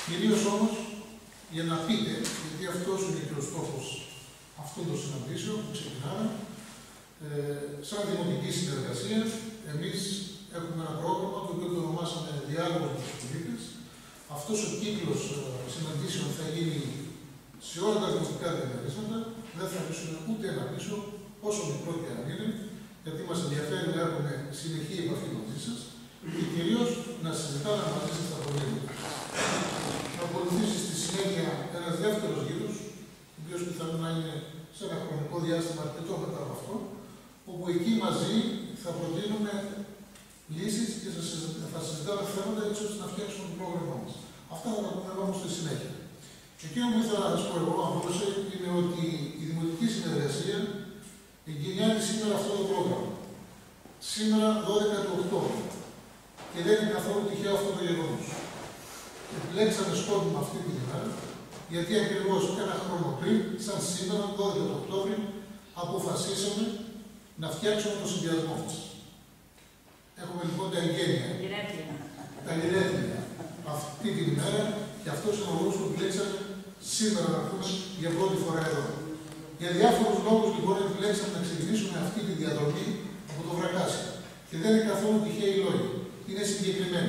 Κυρίως όμως για να πείτε, γιατί αυτός είναι και ο στόχος αυτών των συναντήσεων που ξεκινάμε, σαν δημοτική συνεργασία, εμείς έχουμε ένα πρόγραμμα το οποίο το ονομάσαμε Διάλογος με τους πολίτες. Αυτός ο κύκλος συναντήσεων θα γίνει σε όλα τα δημοτικά διαμερίσματα, δεν θα αφήσουμε ούτε ένα πίσω, όσο μικρό και αν είναι, γιατί μας ενδιαφέρει να έχουμε συνεχή επαφή μαζί σας και κυρίως να συζητάμε μαζί σας τα προβλήματα. Θα ακολουθήσει στη συνέχεια ένας δεύτερος γύρος, ο οποίος πιθανόν να είναι σε ένα χρονικό διάστημα αρκετό μετά από αυτό, όπου εκεί μαζί θα προτείνουμε λύσεις και θα συζητάμε θέματα έτσι ώστε να φτιάξουμε το πρόγραμμά μας. Αυτά θα τα πούμε όμως στη συνέχεια. Εκείνο που ήθελα να σας πω εγώ, απλώς, είναι ότι η Δημοτική Συνεργασία εγκαινιάζει σήμερα αυτό το πρόγραμμα. Σήμερα 12 του Οκτώβρη. Και δεν είναι καθόλου τυχαίο αυτό το γεγονός. Επιλέξαμε σκόπιμα αυτή την ημέρα, γιατί ακριβώς ένα χρόνο πριν, σαν σήμερα, 12 του Οκτώβρη, αποφασίσαμε να φτιάξουμε το συνδυασμό μας. Έχουμε λοιπόν τα εγγένεια. Τα γυρέτρια. Αυτή την ημέρα και αυτός είναι ο λόγος που επιλέξαμε σήμερα να πούμε για πρώτη φορά εδώ. Για διάφορους λόγους λοιπόν επιλέξαμε να ξεκινήσουμε αυτή τη διαδρομή από το Βρακάσι. Και δεν είναι καθόλου τυχαίοι λόγοι. Είναι συγκεκριμένοι.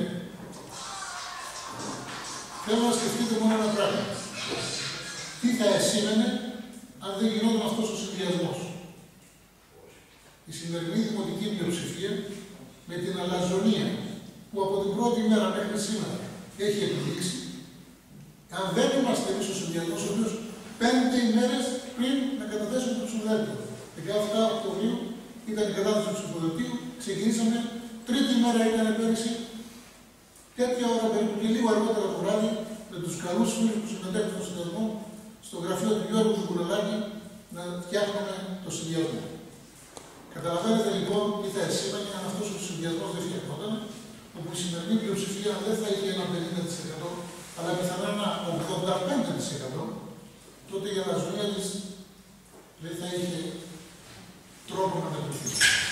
Θέλω να σκεφτείτε μόνο ένα πράγμα. Τι θα σήμαινε αν δεν γινόταν αυτός ο συνδυασμός. Η σημερινή δημοτική πλειοψηφία με την αλαζονία που από την πρώτη μέρα μέχρι σήμερα έχει επιδείξει, αν δεν είμαστε εμείς ο συνδυασμός, ο οποίος 5 ημέρες πριν να καταθέσουμε το ψηφοδέλτιο. 17 Οκτωβρίου ήταν η κατάθεση του ψηφοδελτίου, ξεκινήσαμε, τρίτη μέρα ήταν πέρυσι, τέτοια ώρα περίπου και λίγο αργότερα το βράδυ, με τους καλούς φίλους που συμμετέχουν στο συνδυασμό, στο γραφείο του Γιώργου του Κουρελάκη, να φτιάχνουμε το συνδυασμό. Καταλαβαίνετε λοιπόν τι θα σήμαινε αν αυτός ο συνδυασμός δεν φτιαχνόταν, όπου η σημερινή πλειοψηφία δεν θα είχε ένα 50%, αλλά πιθανόν ένα 85%, τότε η αλαζονία της δεν θα είχε τρόπο να μετρηθεί.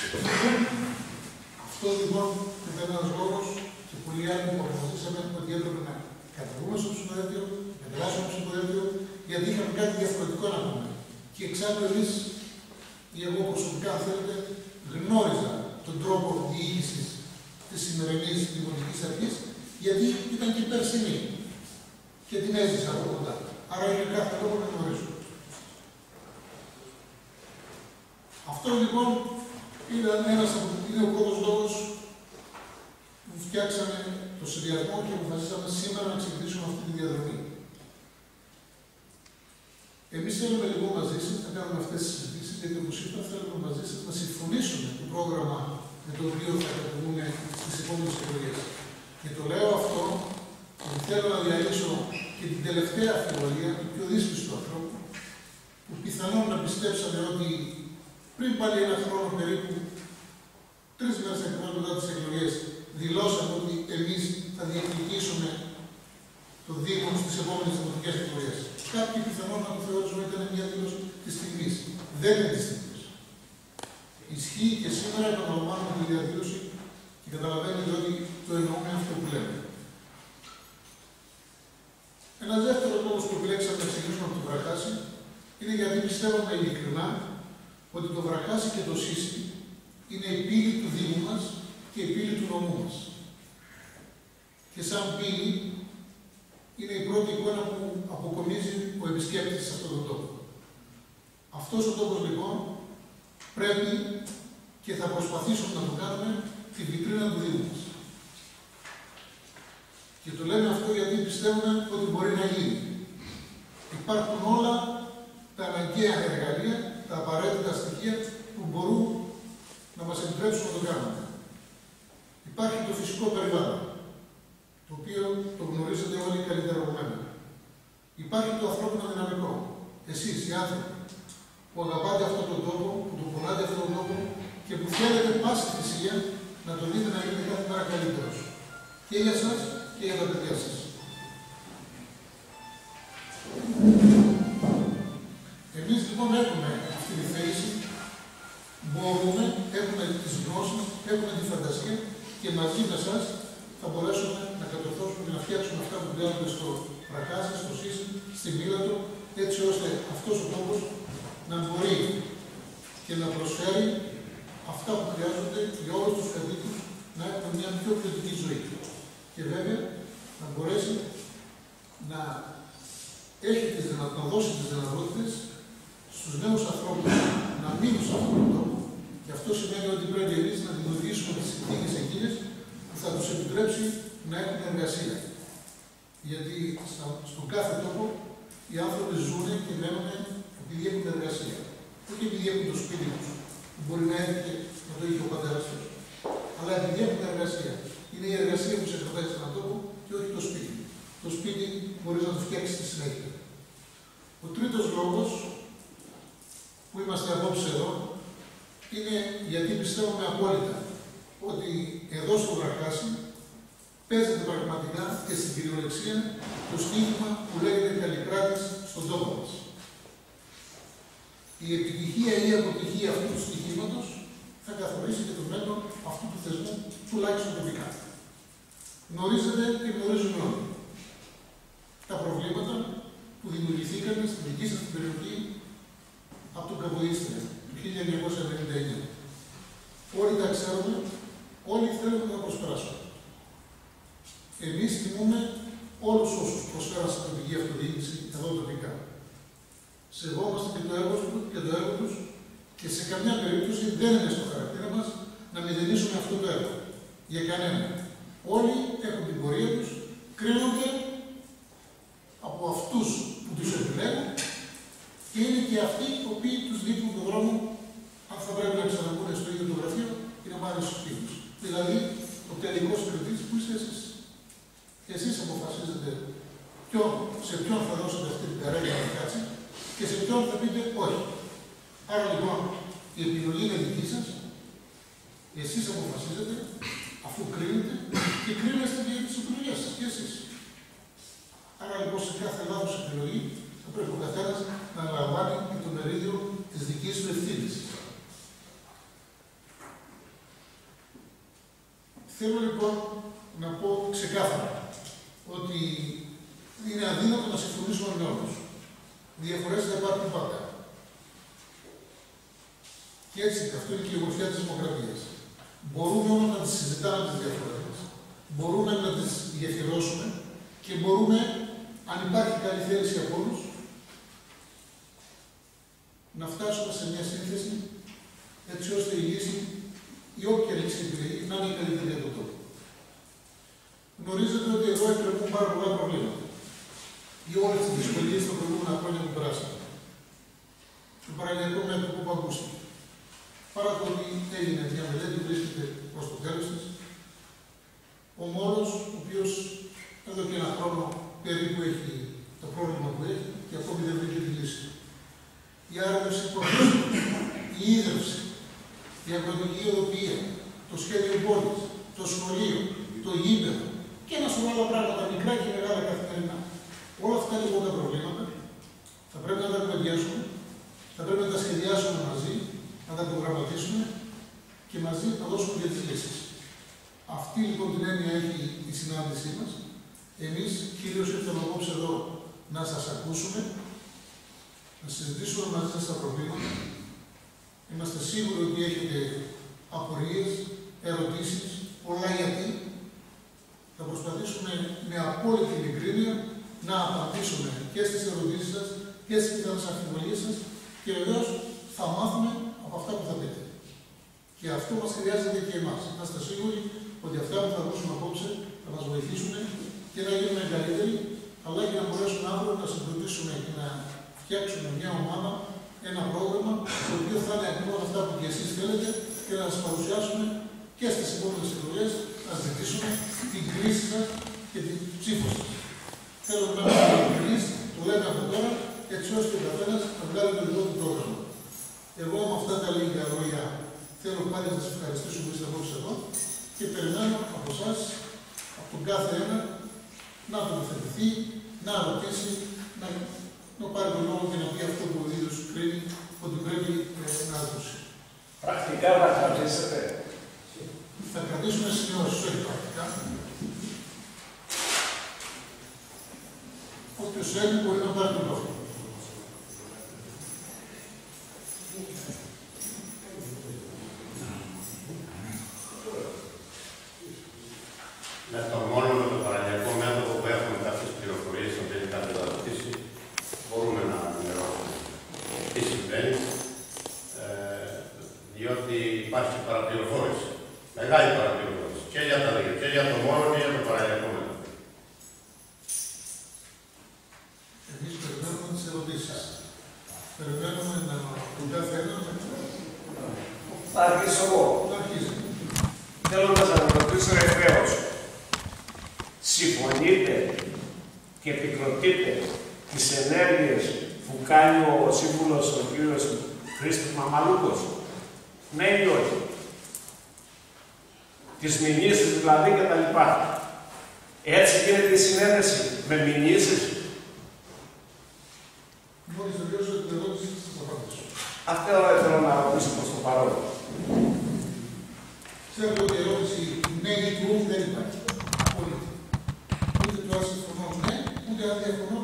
Αυτό λοιπόν είναι ένας λόγος και πολλοί άλλοι που αποφασίσαμε ότι έπρεπε να καταβούμε στο ψηφοδέλτιο, να περάσουμε στο ψηφοδέλτιο, γιατί είχαμε κάτι διαφορετικό να πούμε. Και εξάλλου εμείς, ή εγώ προσωπικά, αν θέλετε, γνώριζα τον τρόπο διοίκησης της σημερινής δημοτικής αρχής, γιατί ήταν και περσινή. Και την έζησα από κοντά. Άρα είναι κάθε λόγο να γνωρίζω. Αυτό λοιπόν είναι ο πρώτος λόγος που φτιάξαμε το συνδυασμό και αποφασίσαμε σήμερα να ξεκινήσουμε αυτή τη διαδρομή. Εμείς θέλουμε λοιπόν μαζί σας να κάνουμε αυτές τις συζητήσεις, γιατί όπως είπα θέλουμε μαζί σας να συμφωνήσουμε το πρόγραμμα με το οποίο θα κατεβούμε στις επόμενες εκλογές. Και το λέω αυτό, γιατί θέλω να διαλύσω και την τελευταία αφιβολία του πιο δύσπιστου ανθρώπου, που πιθανόν να πιστέψαμε ότι πριν πάλι ένα χρόνο περίπου, 3 μέρες ακριβώς μετά τις εκλογές, δηλώσαμε ότι εμείς θα διεκδικήσουμε το Δήμο στις επόμενες δημοτικές εκλογές. Κάποιοι πιθανόν να το θεωρήσουν ότι ήταν μια δήλωση της στιγμής. Δεν είναι της στιγμής. Ισχύει και σήμερα επαναλαμβάνουμε τη διαδήλωση και καταλαβαίνετε ότι το εννοούμε αυτό που λέμε. Ένας δεύτερος λόγος που επιλέξαμε να ξεκινήσουμε από το Βρακάσι είναι γιατί πιστεύουμε ειλικρινά ότι το Βρακάσι και το Σύσι είναι η πύλη του Δήμου μας και η πύλη του νομού μας. Και σαν πύλη είναι η πρώτη εικόνα που αποκομίζει ο επισκέπτης σε αυτόν τον τόπο. Αυτός ο τόπος λοιπόν πρέπει και θα προσπαθήσουμε να το κάνουμε τη βιτρίνα του Δήμου μας. Και το λέμε αυτό γιατί πιστεύουμε ότι μπορεί να γίνει. Υπάρχουν όλα τα αναγκαία εργαλεία, τα απαραίτητα στοιχεία που μπορούν να μας επιτρέψουν να το κάνουμε. Υπάρχει το φυσικό περιβάλλον, το οποίο το γνωρίζετε όλοι καλύτερα από μένα. Υπάρχει το ανθρώπινο δυναμικό. Εσείς οι άνθρωποι που αγαπάτε αυτόν τον τόπο, που τον πονάτε αυτόν τον τόπο και που θέλετε πάση θυσία να το δείτε να γίνεται κάθε μέρα καλύτερος. Και για σας και για τα παιδιά σας. Εμείς λοιπόν έχουμε αυτή τη θέση, μπορούμε, έχουμε τις γνώσεις, έχουμε τη φαντασία και μαζί με εσάς θα μπορέσουμε να κατορθώσουμε και να φτιάξουμε αυτά που χρειάζονται στο βραχάσει, στο ΣΥΣ, στη μοίρα του, έτσι ώστε αυτός ο τόπος να μπορεί και να προσφέρει αυτά που χρειάζονται για όλους τους κατοίκους να έχουν μια πιο ποιοτική ζωή. Και βέβαια να μπορέσει να έχει να δώσει τις δυνατότητες στους νέους ανθρώπους να μείνουν σε αυτόν τον τόπο. Και αυτό σημαίνει ότι πρέπει εμείς να δημιουργήσουμε τις συνθήκες εκείνες που θα τους επιτρέψει να έχουν εργασία. Γιατί στον κάθε τόπο οι άνθρωποι ζουν και μένουν επειδή έχουν εργασία. Όχι επειδή έχουν το σπίτι τους, που μπορεί να έρχεται να το είχε ο πατέρας τους. Αλλά επειδή έχουν εργασία. Είναι η εργασία που σε κρατάει σε έναν τόπο και όχι το σπίτι. Το σπίτι μπορείς να το φτιάξεις στη συνέχεια. Ο τρίτος λόγος που είμαστε απόψε εδώ είναι γιατί πιστεύουμε απόλυτα ότι εδώ στο Βραχάσι παίζεται πραγματικά και στην κυριολεξία το στοίχημα που λέγεται Καλλικράτης στον τόπο μας. Η επιτυχία ή η αποτυχία αυτού του στοιχήματος θα καθορίσει και το μέλλον αυτού του θεσμού, τουλάχιστον τοπικά. Γνωρίζετε και γνωρίζουμε όλοι τα προβλήματα που δημιουργηθήκαν στην δική σας περιοχή από τον Καβοίστρια του 1999. Όλοι τα ξέρουμε, όλοι θέλουμε να τα προσπεράσουμε. Εμείς τιμούμε όλους όσους προσφέραν στην τοπική αυτοδιοίκηση εδώ τοπικά. Σεβόμαστε και το έργο τους και σε καμιά περίπτωση δεν είναι στο χαρακτήρα μας να μηδενίσουμε αυτό το έργο. Για κανέναν. Όλοι έχουν την πορεία τους, κρίνονται από αυτούς που τους επιλέγουν και είναι και αυτοί οι οποίοι τους δείχνουν τον δρόμο αν θα πρέπει να ξαναμπούν στο ίδιο το γραφείο ή να πάρουν στους τύπους. Δηλαδή, ο τελικός κριτής που είστε εσείς. Εσείς αποφασίζετε σε ποιον θα δώσετε αυτή την καρέκλα να κάτσει και σε ποιον θα πείτε όχι. Άρα λοιπόν, η επιλογή είναι δική σας, εσείς αποφασίζετε, αφού κρίνετε και κρίνεστε και για τις επιλογές σας, και εσείς. Άρα λοιπόν, σε κάθε λάθος επιλογή θα πρέπει ο καθένας να αναλαμβάνει και το μερίδιο της δικής του ευθύνης. Θέλω λοιπόν να πω ξεκάθαρα ότι είναι αδύνατο να συμφωνήσουμε με όλους. Διαφορές θα υπάρχουν πάντα. Και έτσι, αυτό είναι και η ομορφιά της δημοκρατίας. Μπορούμε όμως να τις συζητάμε τις διαφορές. Μπορούμε να τις γεφυρώσουμε και μπορούμε, αν υπάρχει καλή θέληση από όλους, να φτάσουμε σε μια σύνθεση έτσι ώστε η λύση ή όποια λύση επιλεγεί να είναι η καλύτερη για τον τόπο. Γνωρίζετε ότι εδώ εκκρεμούν πάρα πολλά προβλήματα. Ή όλες τις δυσκολίες των προηγούμενα χρόνια που περάσαμε. Το παραλιακό μέτωπο που ακούστηκε. Παρά το ότι έγινε μια μελέτη που βρίσκεται προς το τέλος της, ο μόνος, ο οποίος εδώ και ένα χρόνο περίπου έχει το πρόβλημα που έχει και ακόμη δεν βρήκε τη λύση. Η άρρωση υπόθεση, η ίδρυυση, η αγροτική οδοποιία, το σχέδιο πόλης, το σχολείο, το γήπεδο και ένα σωρό άλλα πράγματα, μικρά και μεγάλα καθημερινά. Όλα αυτά λοιπόν τα προβλήματα θα πρέπει να τα κουβεντιάσουμε, θα πρέπει να τα σχεδιάσουμε μαζί, να τα προγραμματίσουμε και μαζί να δώσουμε και τις λύσεις. Αυτή λοιπόν την έννοια έχει η συνάντησή μας. Εμείς κυρίως ήρθαμε απόψε εδώ να σας ακούσουμε, να συζητήσουμε μαζί σας τα προβλήματα. Είμαστε σίγουροι ότι έχετε απορίες, ερωτήσεις, πολλά γιατί. Θα προσπαθήσουμε με απόλυτη ειλικρίνεια να απαντήσουμε και στις ερωτήσεις σας και στις αμφιβολίες σας και βεβαίως θα μάθουμε από αυτά που θα πείτε. Και αυτό μας χρειάζεται και εμάς. Να είστε σίγουροι ότι αυτά που θα ακούσουμε απόψε θα μας βοηθήσουν και να γίνουμε καλύτεροι, αλλά και να μπορέσουμε αύριο να συγκροτήσουμε και να φτιάξουμε μια ομάδα, ένα πρόγραμμα, το οποίο θα είναι ακριβώς αυτά που και εσείς θέλετε και να σας παρουσιάσουμε και στις επόμενες εκλογές, να ζητήσουμε την κρίση σας και την ψήφο σας. Θέλω να είμαστε ειλικρινείς, το λέμε από τώρα, έτσι ώστε ο καθένας να βγάλει το δικό του πρόγραμμα. Εγώ με αυτά τα λίγα λόγια θέλω πάλι να σας ευχαριστήσω που είστε απόψε εδώ και περιμένω από εσάς, από τον κάθε ένα, να τοποθετηθεί, να ρωτήσει, να πάρει τον λόγο και να πει αυτό που ο ίδιος κρίνει ότι πρέπει να ακούσει. Πρακτικά θα κρατήσετε. Θα κρατήσουμε σημειώσεις, όχι πρακτικά. Όποιος θέλει μπορεί να πάρει τον λόγο. Με το μόνο με το παραλιακό μέτωπο που έχουμε κάποιες πληροφορίες, αν δεν είναι κάτι να ρωτήσει, μπορούμε να ενημερώσουμε τι συμβαίνει, διότι υπάρχει παραπληροφόρηση, μεγάλη παραπληροφόρηση, και για τα δύο, και για το μόνο και για το παραλιακό μέτωπο. Εμείς περιμένουμε τις ερωτήσεις. Περιμένουμε να τον κάθε ένα. Θα αρχίσω εγώ. Να αρχίσει. Θέλοντας να ρωτήσω ευθέως, συμφωνείτε και επικροτείτε τις ενέργειες που κάνει ο σύμβουλος ο κ. Χρήστος Μαμαλούκος? Ναι ή όχι? Τις μηνύσεις δηλαδή και τα λοιπά. Έτσι γίνεται η συνένεση με μηνύσεις? Μόλις τελειώσω την ερώτηση, θα απαντήσω. Αυτό θέλω να ρωτήσω προς το παρόν. Ξέρετε ότι η ερώτηση ναι ή του όχι δεν υπάρχει. Απόλυτη. Ούτε του αν συμφωνώ ναι, ούτε αν διαφωνώ.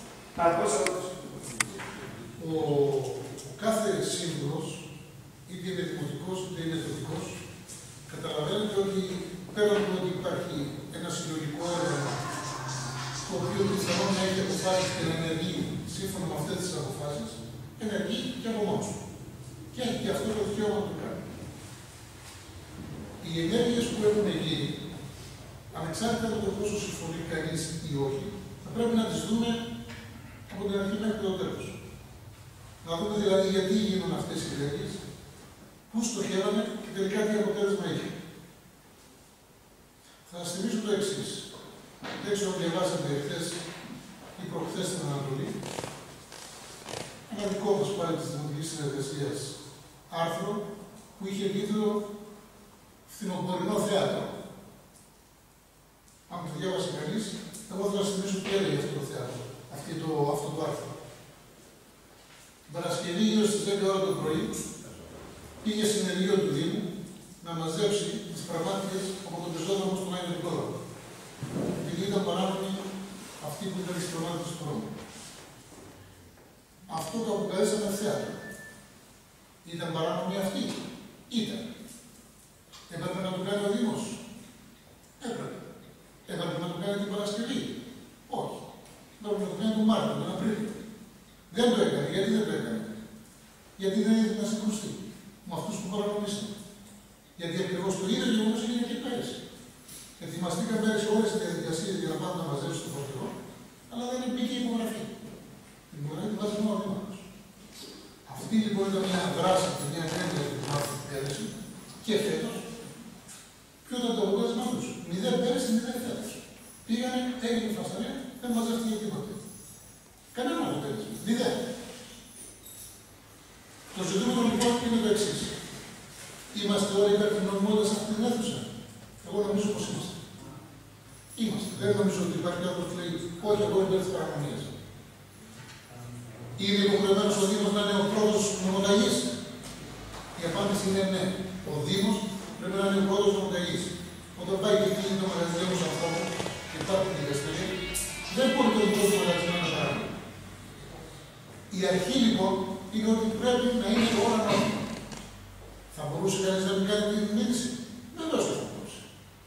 Ο κάθε σύμβουλος, είτε είναι δημοτικός είτε είναι τοπικός, καταλαβαίνετε ότι πέραν του ότι υπάρχει ένα συλλογικό όργανο το οποίο πιθανόν να έχει αποφάσεις και να ενεργεί σύμφωνα με αυτές τις αποφάσεις, ενεργεί και από μόνος του. Και έχει και αυτό το δικαίωμα να το κάνει. Οι ενέργειες που έχουν γίνει, ανεξάρτητα από το πόσο συμφωνεί κανείς ή όχι, θα πρέπει να τις δούμε από την αρχή μέχρι το τέλος. Να δούμε δηλαδή γιατί γίνουν αυτές οι ενέργειες, πού στοχεύανε και τελικά τι αποτέλεσμα είχε. Θα σας θυμίσω το εξής. Δεν ξέρω αν διαβάσατε χθες ή προχθές στην Ανατολή, ένα δικό μας πάλι της Δημοτικής Συνεργασίας άρθρο που είχε τίτλο «Φθινοπορεινό θέατρο». Αν το διάβασε κανείς, εγώ θα σας θυμίσω τι έλεγε αυτό το θέατρο, αυτό το άρθρο. Την Παρασκευή, γύρω στις 10 ώρα το πρωί, πήγε συνεργείο του Δήμου να μαζέψει τις πραγμάτικες από τον πεζόδρομο στον Άγιο Νικόλαο. Επειδή ήταν παράνομοι αυτοί που ήταν στην ομάδα του χρόνου. Αυτό το αποκαλέσαμε θέατρο. Ήταν παράνομοι αυτοί? Ήταν. Έπρεπε να το κάνει ο Δήμος? Έπρεπε. Έπρεπε να το κάνει την Παρασκευή? Όχι. Έπρεπε να το κάνει τον Μάρτιο, τον Απρίλιο. Δεν το έκανε. Γιατί δεν το έκανε? Γιατί δεν ήθελε να συγκρουστεί με αυτούς που παρανομήσαν. Γιατί ακριβώς το ίδιο γεγονός έγινε και πέρυσι. Ετοιμαστήκαν πέρυσι όλες τις διαδικασίες για να πάνε να μαζέψουν το φορτηγό, αλλά δεν μπήκε η υπογραφή. Την υπογραφή την βάζει μόνο ο Δήμαρχος. Αυτή λοιπόν ήταν μια δράση και μια ενέργεια που μάθαμε πέρυσι και φέτος. Ποιο ήταν το αποτέλεσμα τους? 0 πέρυσι, 0 φέτος. Πήγανε, έγινε φασαρία, δεν μαζεύτηκε τίποτα. Κανένα αποτέλεσμα. 0. Το ζητούμενο λοιπόν είναι το εξής. Είμαστε όλοι υπέρ της νομιμότητας σε αυτή την αίθουσα? Εγώ νομίζω πως είμαστε. Είμαστε. Δεν νομίζω ότι υπάρχει κάποιος που λέει όχι, εγώ υπέρ της παρανομίας. Είναι υποχρεωμένος ο Δήμος να είναι ο πρώτος νομοταγής? Η απάντηση είναι ναι. Ο Δήμος πρέπει να είναι ο πρώτος νομοταγής. Όταν πάει και κλείνει το μαγαζινό μου ανθρώπου και υπάρχει την δικαστήρια, δεν μπορεί το δικό του μαγαζινό να παράγει. Η αρχή λοιπόν είναι ότι πρέπει να είναι όλα νόμιμα. Θα μπορούσε κανείς να μην κάνει την μήνυση? Βεβαίως δεν θα μπορούσε.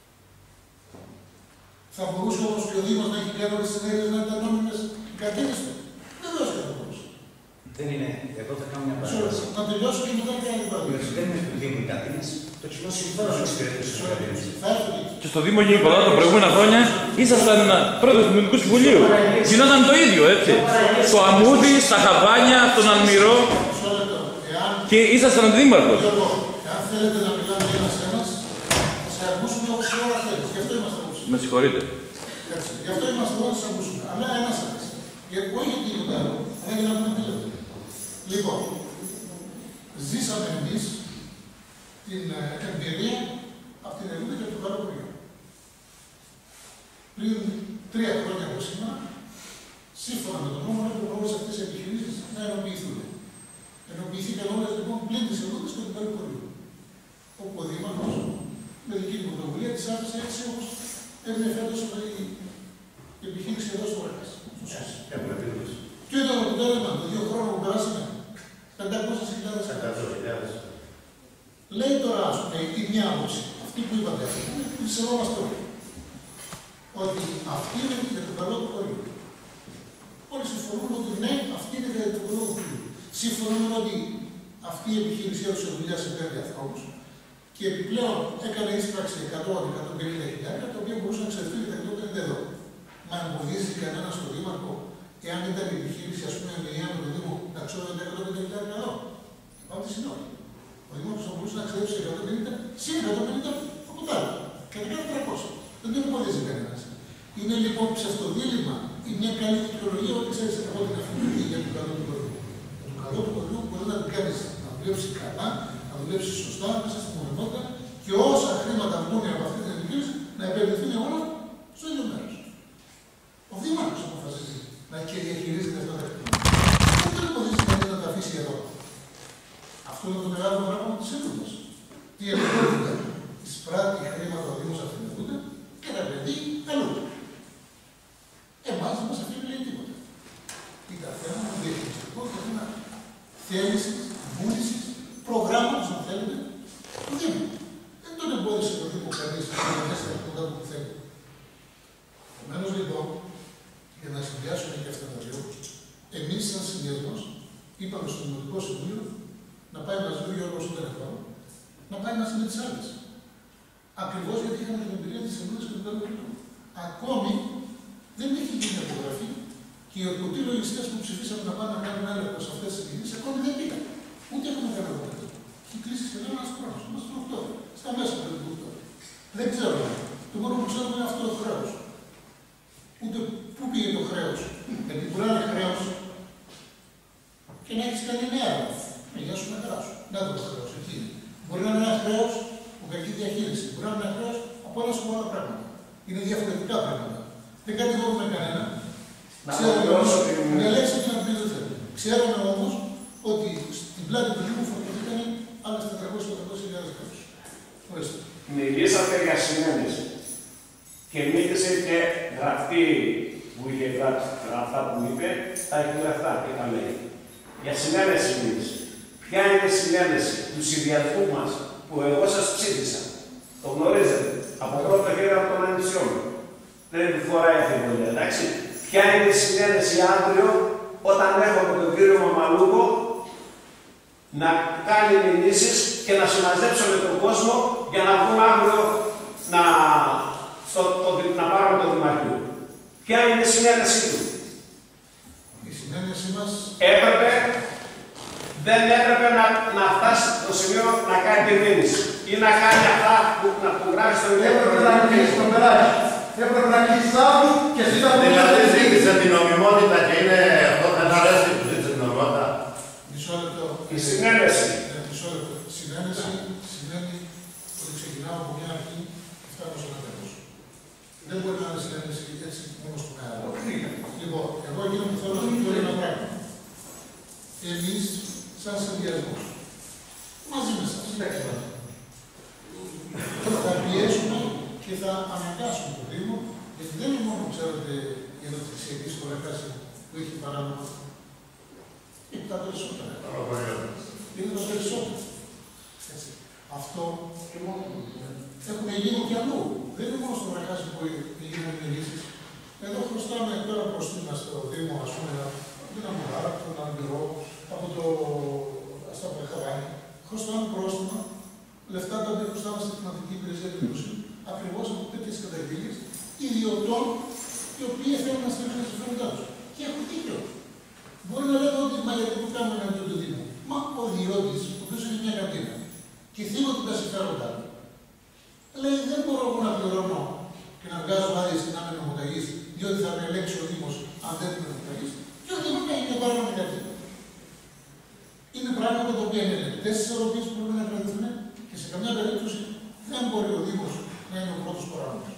Θα μπορούσε όμως και ο Δήμος να έχει κάνει όλες τις ενέργειες να ήταν νόμιμες κατήνιστο? Βεβαίως δεν θα μπορούσε. Δεν είναι. Εγώ θα κάνω μια παρέμβαση. Να τελειώσω και μετά κάνω την παρέμβαση. Δεν είναι του Δήμου η κατήνηση. Το κοινό συμφέρον εξυπηρετεί τη κατήνηση. Και στο Δήμο Γενικολά τα προηγούμενα χρόνια ήσασταν πρόεδρος του Δημοτικού Συμβουλίου. Γινόταν το ίδιο, έτσι. Στο Αμμούδι, στα Χαβάνια, στον Αλμυρό. Και ήσασταν αντιδήμαρχος. Αν θέλετε να μιλάμε ένας-ένας, θα σε ακούσουμε όπως η ώρα θέλεις. Γι' αυτό είμαστε όπως. Με συγχωρείτε. Γι' αυτό είμαστε όλοι να σε ακούσουμε. Αλλά ένας-ένας. Γιατί όχι τίποτα άλλο, αλλά για να πούμε τι λέτε. Λοιπόν, ζήσαμε εμείς την εμπειρία από την Ελούδα και από το Καροπολιό. Πριν 3 χρόνια από σήμερα, σύμφωνα με τον νόμο, έπρεπε όλες αυτές οι επιχειρήσεις να ενοποιηθούν. Ενοποιηθήκαν όλες λοιπόν πλην της Ελούδας και του Καροπολιού. Όπου ο Δήμαρχος, με δική του πρωτοβουλία, της άφησε έτσι όπως έμεινε φέτος η επιχείρηση εδώ στο Ρέκας. αποτέλεσμα των 2 χρόνων που περάσαμε. 500.000. Λέει τώρα, ας πούμε, η μια άποψη, αυτή που είπατε, που σεβόμαστε όλοι, ότι αυτή είναι για το καλό του χωριού. Όλοι συμφωνούν ότι ναι, αυτή είναι για το καλό του χωριού. Συμφωνούν ότι αυτή η επιχείρησή του σε δουλειά σε 5 ανθρώπους και επιπλέον έκανε εισπράξη 100-150 τα οποία μπορούσαν να εξαρτηθούν για τα 150 εδώ. Μα εμποδίζει κανένα στον Δήμαρχο, εάν ήταν η επιχείρηση, ας πούμε, με με τον Δήμο, να ξέρουν τα 150 εδώ. Πάμε τη συνόλη. Ο Δήμαρχος θα μπορούσε να ξέρει σε 150, σε 150 από τα άλλα. Και να κάνει 300. Δεν τον εμποδίζει κανένα. Είναι λοιπόν ψευτοδήλημα ή μια καλή δικαιολογία ότι ξέρει εγώ την αφήνει για τον καλό του χωριού. Για τον καλό του χωριού μπορεί να την κάνει να δουλέψει καλά, να δουλέψει σωστά, μέσα στην μονιμότητα και όσα χρήματα βγουν από αυτή την επιχείρηση να επενδυθούν όλα στο ίδιο μέρο. Ο Δήμαρχος αποφασίζει να διαχειρίζεται αυτά τα χρήματα. Δεν τον εμποδίζει κανεί να τα αφήσει εδώ. Αυτό είναι το μεγάλο πράγμα τη Ελλήντα. Τι ελευθερία εισπράττει χρήματα ο Δήμος αυτοκινητούνται και τα επενδύει αλλού. Εμάς δεν μας αφήνει λέει τίποτα. Ήταν θέμα του διαχειριστικού και θέμα θέλησης, βούλησης, προγράμματος, αν θέλετε, του Δήμου. Δεν τον εμπόδισε το Δήμο κανείς να μέσα από τον κάτω που θέλει. Επομένως λοιπόν, για να συνδυάσουμε και αυτά τα δύο, εμείς σαν συνδυασμός είπαμε στο Δημοτικό Συμβούλιο να πάει μαζί ο Γιώργος Ιντερνετών, να πάει μαζί με τις άλλες. Ακριβώς γιατί είχαμε την εμπειρία της Ελλήνας και του Καλοκαιριού. Ακόμη δεν έχει γίνει απογραφή και οι ορκωτοί λογιστές που ψηφίσαμε να πάνε να κάνουν έλεγχο σε αυτές τις επιχειρήσεις ακόμη δεν πήγαν. Ούτε έχουμε κάνει απογραφή. Έχει κλείσει σχεδόν ένας χρόνος. Είμαστε στον Οκτώβριο. Στα μέσα του Οκτώβριου. Δεν ξέρω. Το μόνο που ξέρουμε είναι αυτό το χρέος. Ούτε πού πήγε το χρέος. Γιατί μπορεί να είναι χρέος και να έχει κάνει νέα. Γεια σου να περάσω. Να το χρέος εκεί. Μπορεί να είναι ένα χρέος από κακή διαχείριση. Μπορεί να είναι ένα χρέος από όλα σου άλλα πράγματα. Είναι διαφορετικά πράγματα. Δεν κατηγορούμε κανένα. Ξέρουμε όμως ότι στην πλάτη του Δήμου φορτωθήκαν άλλες 400-800.000 κράτους. Μιλήσατε για συνένεση. Και μίλησε και γραφτή που είχε γράψει αυτά που είπε, τα έχει γραφτά και τα λέει. Για συνένεση μίλησε. Ποια είναι η συνένεση του συνδυασμού μας που εγώ σας ψήφισα. Το γνωρίζετε. Από πρώτο χέρι από τον ανησιό μου. Δεν του φοράει αφιβολία, εντάξει. Ποια είναι η συνένεση αύριο όταν έχουμε τον κύριο Μαμαλούκο να κάνει μηνύσεις και να συμμαζέψουμε τον κόσμο για να βγούμε αύριο να πάρουμε το Δημαρχείο. Ποια είναι η συνένεσή του. Η συνένεσή μας δεν έπρεπε να φτάσει στο σημείο να κάνει τη μήνυση ή να κάνει αυτά που γράφει στο βιβλίο. Έπρεπε να κλείσει το περάκι. Έπρεπε να κλείσει άλλου και ζητά από Δηλαδή ζήτησε την νομιμότητα και είναι αυτό δεν αρέσει που ζήτησε την νομιμότητα. Μισό λεπτό. Η συνένεση. Μισό λεπτό. Συνένεση σημαίνει ότι ξεκινάω από μια αρχή και φτάνω σε ένα τέλος. Δεν μπορεί να είναι συνένεση έτσι μόνο στο κάτω. Λοιπόν, εγώ εκείνο που θέλω να σας πω ένα πράγμα. Εμείς, σαν συνδυασμός, μαζί με σας, θα πιέσουμε και θα αναγκάσουμε το Δήμο, γιατί δεν είναι μόνο, ξέρετε, η ενωτησιακή σχολακάση που έχει παράνομα. Είναι τα περισσότερα. Είναι τα περισσότερα. Αυτό και μόνο έχουν γίνει και αλλού. Δεν είναι μόνο στο Βραχάσι που γίνονται λύσεις. Εδώ χρωστάμε τώρα προστήμα στο Δήμο, ας πούμε, την Αμμουδάρα, τον Αλμπυρό, από το στα Βραχαβάνια. Χρωστάμε πρόστιμα, λεφτά τα οποία χρωστάμε στη Χρηματική Υπηρεσία του Δημοσίου, ακριβώς από τέτοιες καταγγελίες ιδιωτών οι οποίοι θέλουν να στηρίξουν τα συμφέροντά τους. Και έχουν δίκιο. Μπορεί να λένε ότι μα γιατί το κάνουμε με τον Δήμο. Μα ο ιδιώτης, ο οποίος έχει μια καντίνα και θίγονται τα συμφέροντά του, λέει δεν μπορώ εγώ να πληρώνω και να βγάζω άδειες στην άμενη νομοταγής, διότι θα με ελέγξει ο Δήμος αν δεν είναι νομοταγής. Και ο Δήμος κάνει και πάρω με καντίνα. Είναι πράγματα τα οποία είναι λεπτές τις ερωτήσεις που πρέπει να κρατηθούν και σε καμιά περίπτωση δεν μπορεί ο Δήμος να είναι ο πρώτος παράγοντας.